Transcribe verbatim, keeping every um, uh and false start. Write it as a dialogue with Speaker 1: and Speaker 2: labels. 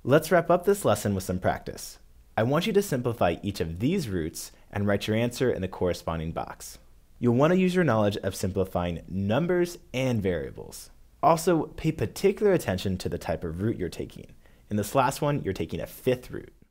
Speaker 1: Let's wrap up this lesson with some practice. I want you to simplify each of these roots and write your answer in the corresponding box. You'll want to use your knowledge of simplifying numbers and variables. Also, pay particular attention to the type of root you're taking. In this last one, you're taking a fifth root.